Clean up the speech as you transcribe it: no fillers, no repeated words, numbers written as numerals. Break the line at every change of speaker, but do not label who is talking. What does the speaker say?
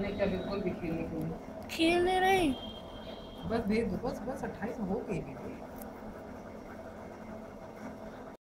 मैंने क्या बिल्कुल भी खेलने को नहीं।
खेल नहीं रही।
बस भेज दो, बस बस 28 हो गई दीदी।